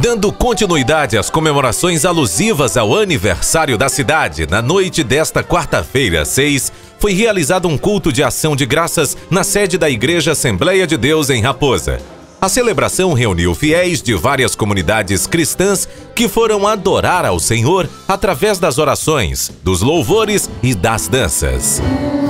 Dando continuidade às comemorações alusivas ao aniversário da cidade, na noite desta quarta-feira, 6, foi realizado um culto de ação de graças na sede da Igreja Assembleia de Deus em Raposa. A celebração reuniu fiéis de várias comunidades cristãs que foram adorar ao Senhor através das orações, dos louvores e das danças.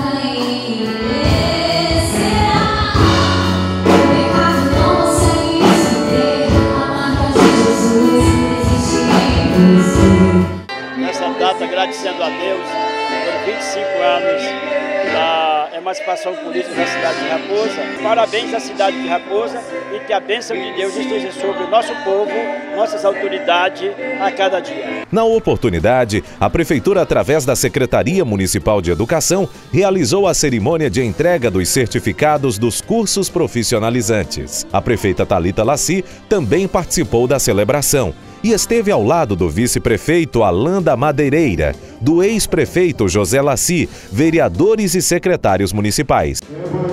Nessa data, agradecendo a Deus por 25 anos da emancipação política da cidade de Raposa. Parabéns à cidade de Raposa e que a bênção de Deus esteja sobre o nosso povo, nossas autoridades a cada dia. Na oportunidade, a Prefeitura, através da Secretaria Municipal de Educação, realizou a cerimônia de entrega dos certificados dos cursos profissionalizantes. A prefeita Thalita Laci também participou da celebração e esteve ao lado do vice-prefeito Alain da Madeireira, do ex-prefeito José Laci, vereadores e secretários municipais.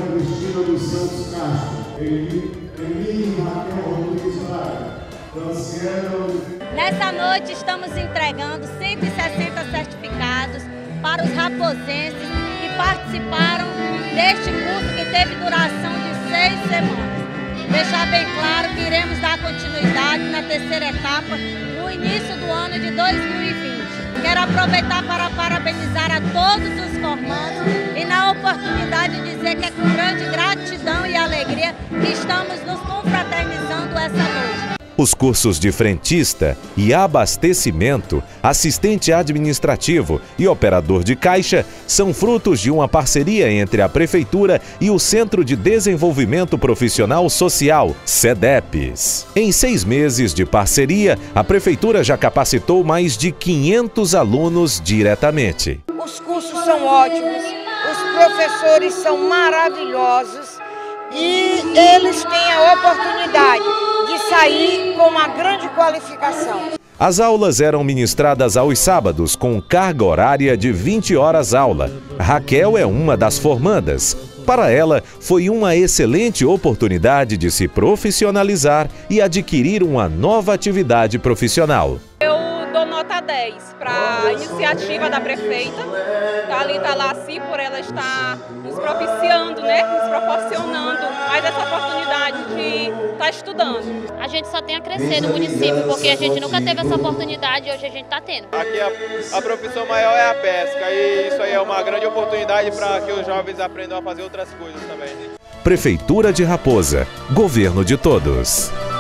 Nessa noite estamos entregando 160 certificados para os raposenses que participaram deste curso que teve duração de 6 semanas. Deixar bem claro que iremos dar continuidade na terceira etapa no início do ano de 2020. Quero aproveitar para parabenizar a todos os formandos e na oportunidade dizer que é com grande gratidão e alegria que estamos nos confraternizando essa noite. Os cursos de frentista e abastecimento, assistente administrativo e operador de caixa são frutos de uma parceria entre a Prefeitura e o Centro de Desenvolvimento Profissional Social, CEDEPS. Em 6 meses de parceria, a Prefeitura já capacitou mais de 500 alunos diretamente. Os cursos são ótimos, os professores são maravilhosos e eles têm a oportunidade de sair com uma grande qualificação. As aulas eram ministradas aos sábados, com carga horária de 20 horas aula. Raquel é uma das formandas. Para ela, foi uma excelente oportunidade de se profissionalizar e adquirir uma nova atividade profissional. Eu dou nota 10 para a iniciativa da prefeita Thalita Laci, por ela estar nos propiciando, nos proporcionando mais essa oportunidade de estar estudando. A gente só tem a crescer no município, porque a gente nunca teve essa oportunidade e hoje a gente está tendo. Aqui a profissão maior é a pesca e isso aí é uma grande oportunidade para que os jovens aprendam a fazer outras coisas também. Prefeitura de Raposa, governo de todos.